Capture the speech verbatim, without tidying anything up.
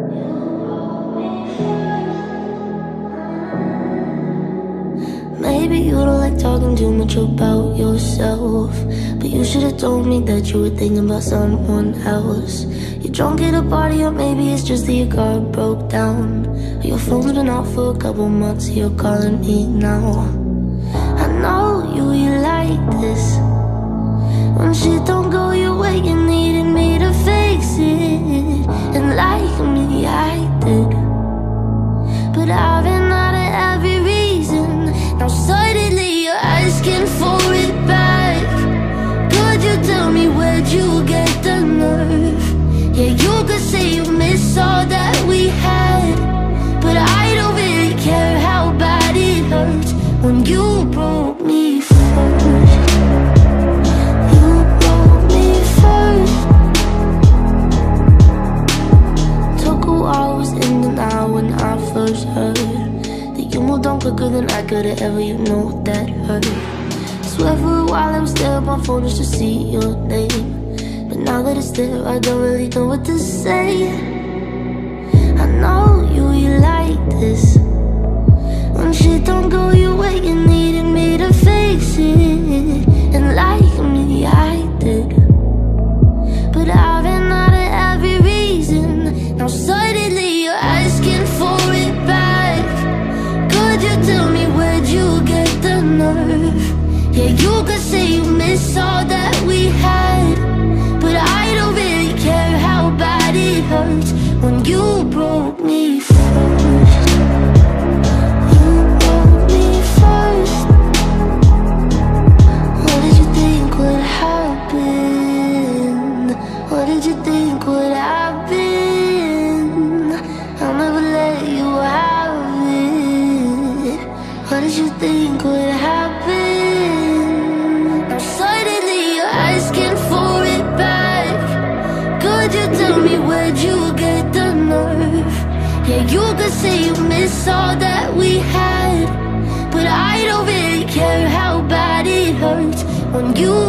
Maybe you don't like talking too much about yourself, but you should've told me that you were thinking about someone else. You're drunk at a party, or maybe it's just that your car broke down, or your phone's been off for a couple months, so you're calling me now. I know you, you like this. When shit don't go your way, you needed me to fix it. And like me, I did, but I've been out of every reason. Now suddenly you're asking for it back. Could you tell me where'd you get the nerve? Yeah, you could say you miss all that we had, but I don't really care how bad it hurts when you broke me first. You broke me first. Took a while, was in denial when I first heard that you moved on quicker than I could've ever, you know that hurt. Swear for a while I was there on my phone just to see your name, but now that it's there, I don't really know what to say. I know you, you like this. When shit don't go your way, you needed me to fix it. And like me, I did, but I've been out of every reason. Now suddenly you're asking for it back. Could you tell me where'd you get the nerve? Yeah, you could say you miss all that we had, but I don't really care how bad it hurts when you broke me first. You broke me first. What did you think would happen? What did you think would happen? I'll never let you have it. What did you think would happen? Now suddenly you're asking for it back. Could you tell me where'd you get the nerve? Yeah, you could say you miss all that we had, but I don't really care how bad it hurts when you